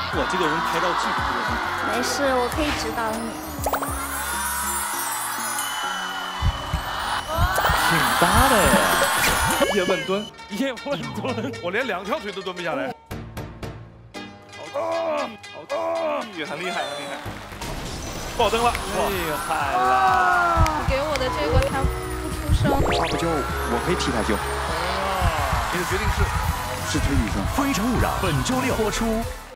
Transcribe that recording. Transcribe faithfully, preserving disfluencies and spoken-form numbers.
我这个人拍照技术特别好。 没事，我可以指导你。 挺搭的呀。 叶问蹲， 叶问蹲， 我连两条腿都蹲不下来。好，好，很厉害，很厉害。爆灯了， 厉害了！ 给我的这个他不出声。 他不救，我可以替他救。 你的决定是？ 是推女生。 非诚勿扰，本周六播出。